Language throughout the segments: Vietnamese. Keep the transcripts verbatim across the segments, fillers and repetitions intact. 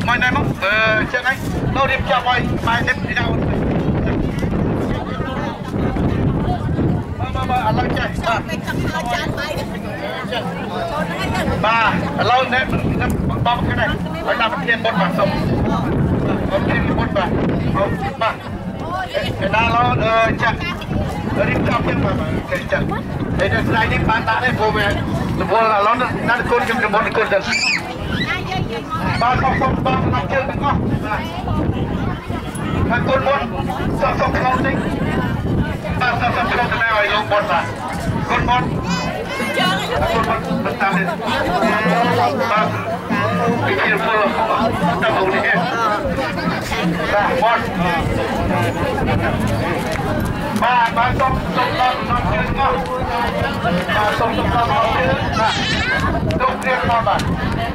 mọi này mong chuyện anh đâu đi chào mọi mai tiếp đi đâu mà mà anh lâu chạy ba lâu nên bao cái này anh làm thiên bột bạc sống có thiên bột bạc không ba cái nào lo chạy đi chào thiên mà cái chạy đây là sai đi bán tạ đấy vô về vô là nó nó côn trong cái bột côn dần ba song song ba năm chơi đúng không ba côn bột song song không đi ba song song không thế nào luôn bột mà côn bột côn bột bật tam lên ba cái kia vô là tao ngủ đi ba bột ba ba song song ba năm chơi đúng không ba song song ba năm chơi ba don't get on ba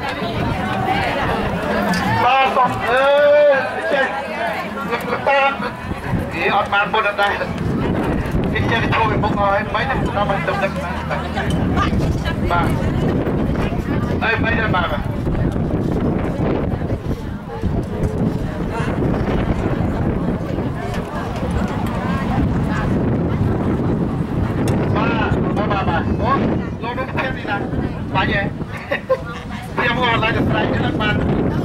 ba song ơi chơi ta thì ở bàn bột ở đây cái chơi thôi bông ngồi mấy năm nó mình tập được ba đây mấy năm ba ủa, lô nó thêm gì nè, bà gì? Bây giờ mua lại được lại cái đất bàn.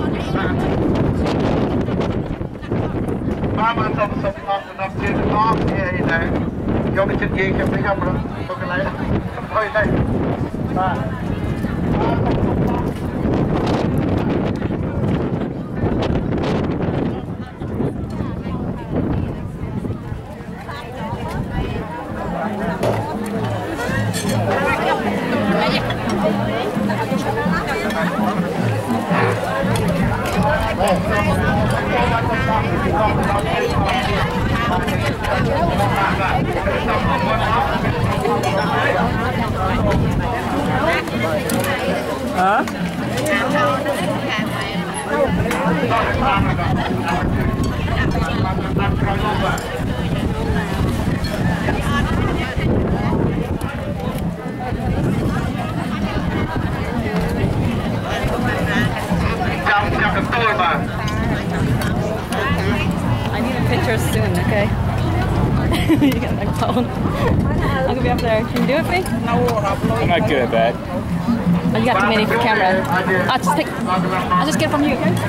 Ba bạn sống sống học nằm trên nó thì này, do cái chân ghi cho mấy năm rồi, tôi cái lấy, thôi đây, ba. Hả? I need a picture soon, okay? You got my phone. I'm gonna be up there. Can you do it for me? I'm not good at that. Oh, you got too many for camera. I'll just take. I'll just get from you, okay?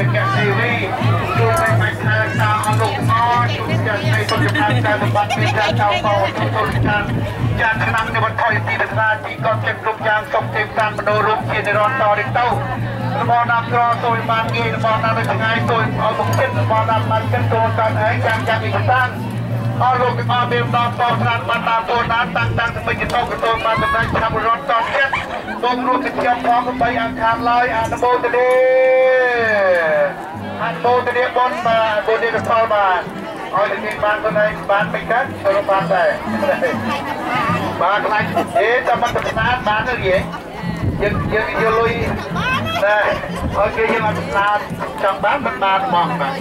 เป็นแกซีรีส์ดูในไม้ทางตามอารมณ์อ้อนดูจากในต้นยางการบัตรมีการเช่าเป่าทุกต้นการจากขนมในวันถอยตีเป็นราจีก็เก็บลูกยางส่งเต็มการมโนรูปเชียร์ในรอนต่อเด็กเต้าระบอบน้ำกรอโซยบานเกย์ระบอบน้ำในทางไงโซยเอาบุกเก็ตระบอบน้ำมันเป็นตัวการไอ้ยางยางอีกตั้งเอาลูกเอาเบลน้ำต่อทานมันน้ำตัวน้ำตั้งตั้งไปจะต้องกระโดดมาเป็นไรทำรอนต่อเก็ตตรงรูปติดเชื้อพร้อมกันไปอังคารลอยอันโบตเดอันโบตเดบอลมาโบเดกระเพาะมาเอาในทีมบ้านคนไหนบ้านไปกันโซลบ้านได้บ้านอะไรเอ๊ะจะมาทำงานบ้านอะไรยังยังยังลุยนะโอเคยังมาทำงานจังบ้านมันมามองกัน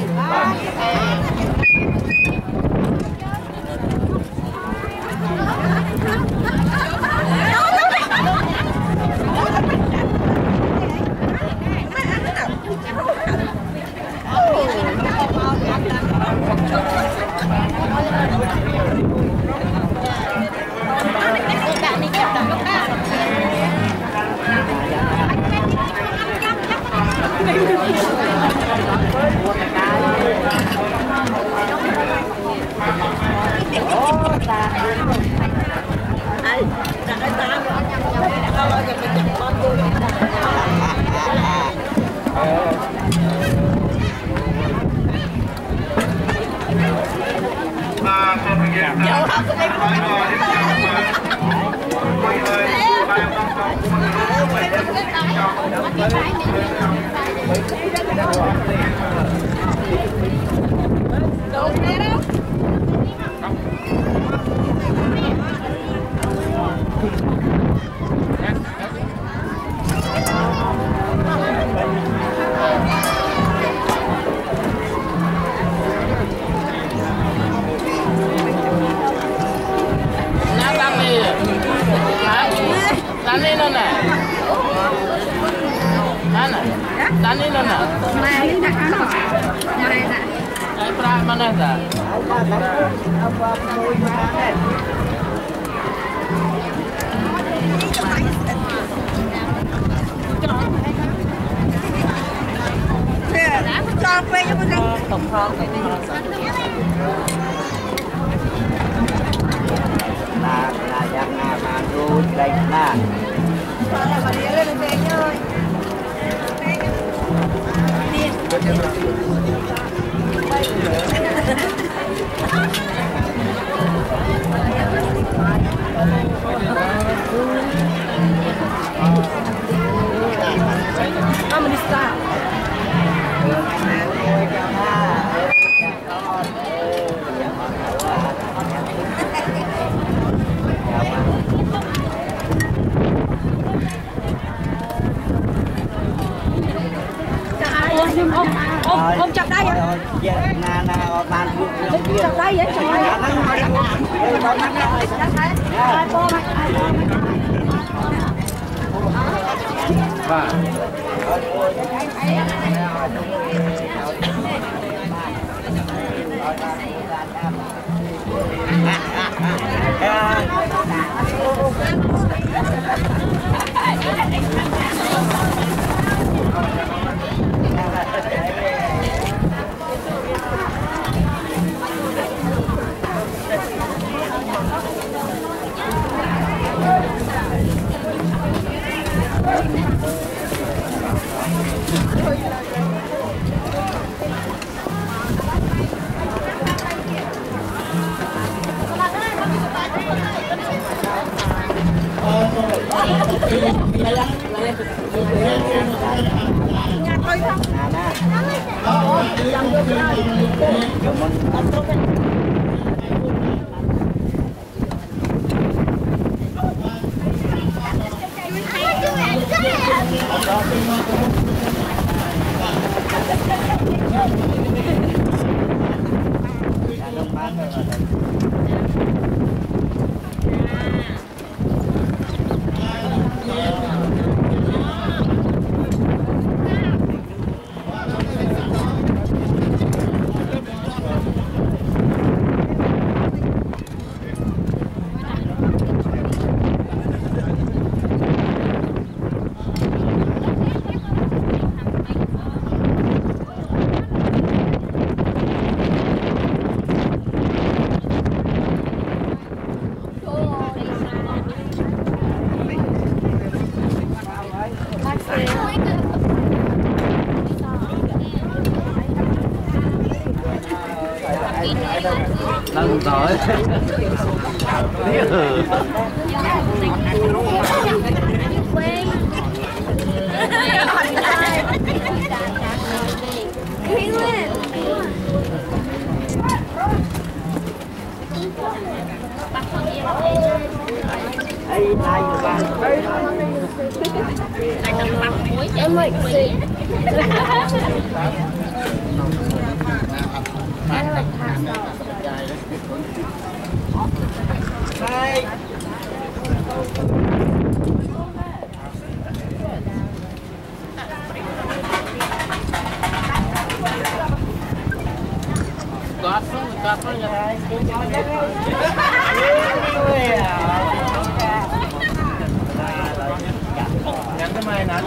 Không chặt đây vậy? Chặt đây vậy? Chặt Nâng rồi. Em like see. Có có có như thế. Nhắn cái mai nè.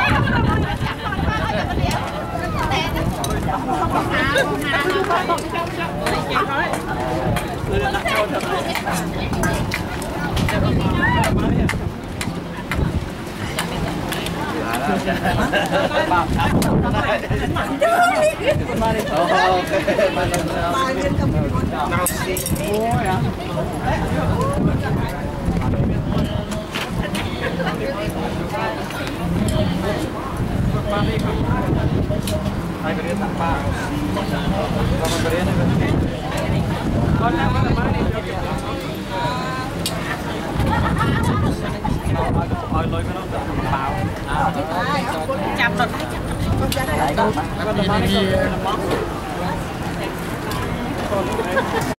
Hai cái điện ba. Còn cái điện này. Con nào có cái này. Ôi lôi cái nó bảo. Chạm rồi. Chạm rồi.